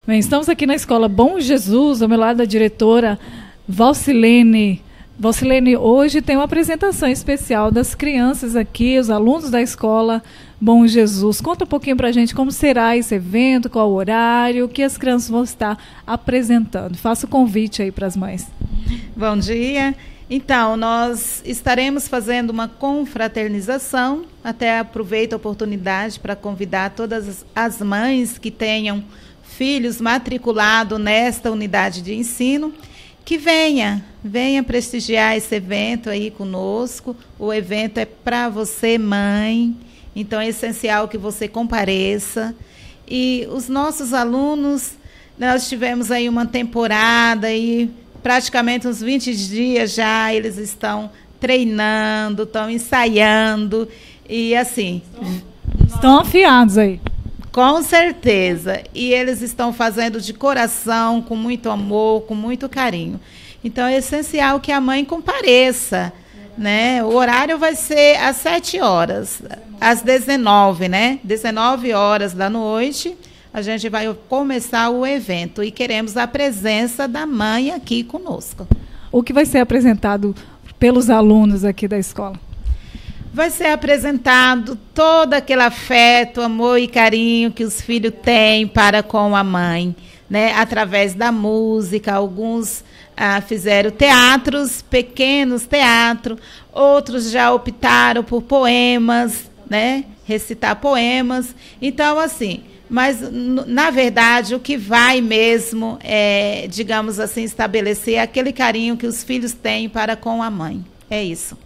Bem, estamos aqui na Escola Bom Jesus, ao meu lado da diretora Valcilene. Valcilene, hoje tem uma apresentação especial das crianças aqui, os alunos da Escola Bom Jesus. Conta um pouquinho para a gente como será esse evento, qual o horário, o que as crianças vão estar apresentando. Faça o convite aí para as mães. Bom dia. Então, nós estaremos fazendo uma confraternização. Até aproveito a oportunidade para convidar todas as mães que tenham filhos matriculados nesta unidade de ensino, que venha prestigiar esse evento aí conosco. O evento é para você, mãe, então é essencial que você compareça. E os nossos alunos, nós tivemos aí uma temporada e praticamente uns 20 dias já eles estão treinando, estão ensaiando e assim... Estão afiados aí. Com certeza. E eles estão fazendo de coração, com muito amor, com muito carinho. Então, é essencial que a mãe compareça, né? O horário vai ser às 7 horas, às 19, né? 19 horas da noite, a gente vai começar o evento e queremos a presença da mãe aqui conosco. O que vai ser apresentado pelos alunos aqui da escola? Vai ser apresentado todo aquele afeto, amor e carinho que os filhos têm para com a mãe, né? Através da música. Alguns fizeram teatros, pequenos teatros, outros já optaram por poemas, né? Recitar poemas. Então, assim, mas, na verdade, o que vai mesmo é, digamos assim, estabelecer aquele carinho que os filhos têm para com a mãe. É isso.